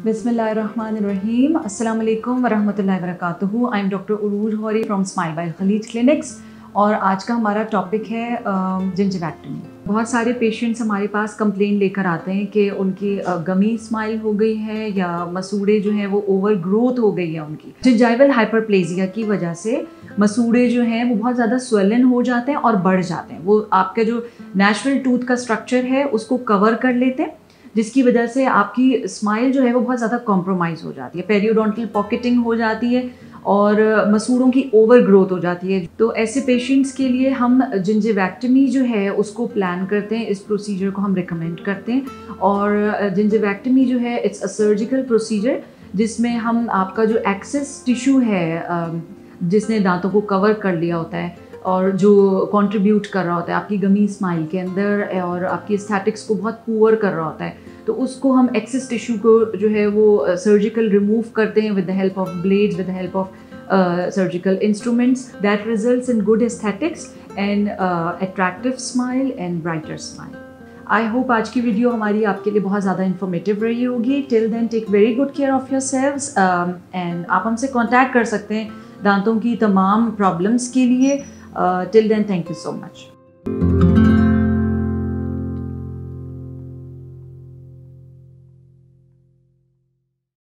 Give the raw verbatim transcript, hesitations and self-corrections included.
बिस्मिल्लाहिर्रहमानिर्रहीम। अस्सलाम वालेकुम वरहमतुल्लाहि वबरकातुहू। आई am doctor Urooj Hauri from smile by Al Khaleej clinics और आज का हमारा टॉपिक है जिंजिवेक्टमी। बहुत सारे पेशेंट्स हमारे पास कंप्लेन लेकर आते हैं कि उनकी गमी स्माइल हो गई है या मसूड़े जो हैं वो ओवर ग्रोथ हो गई है उनकी। जिंजाइवल हाइपरप्लेजिया की वजह से मसूड़े जो हैं वो बहुत ज़्यादा स्वेलन हो जाते हैं और बढ़ जाते हैं। वो आपका जो नेचुरल टूथ का स्ट्रक्चर है उसको कवर कर लेते हैं, जिसकी वजह से आपकी स्माइल जो है वो बहुत ज़्यादा कॉम्प्रोमाइज़ हो जाती है। पेरियोडोंटल पॉकेटिंग हो जाती है और मसूड़ों की ओवर ग्रोथ हो जाती है। तो ऐसे पेशेंट्स के लिए हम जिंजिवेक्टमी जो है उसको प्लान करते हैं, इस प्रोसीजर को हम रिकमेंड करते हैं। और जिंजिवेक्टमी जो है इट्स अ सर्जिकल प्रोसीजर जिसमें हम आपका जो एक्सेस टिश्यू है जिसने दांतों को कवर कर लिया होता है और जो कंट्रीब्यूट कर रहा होता है आपकी गमी स्माइल के अंदर और आपकी एस्थेटिक्स को बहुत पुअर कर रहा होता है, तो उसको हम एक्सेस टिश्यू को जो है वो सर्जिकल रिमूव करते हैं with the help of blades, with the help of surgical instruments. That results in good aesthetics and attractive smile and brighter smile. I hope आज की वीडियो हमारी आपके लिए बहुत ज़्यादा इन्फॉर्मेटिव रही होगी। Till then take very good care of yourselves and आप हमसे कॉन्टैक्ट कर सकते हैं दांतों की तमाम प्रॉब्लम्स के लिए। Uh, till then, thank you so much.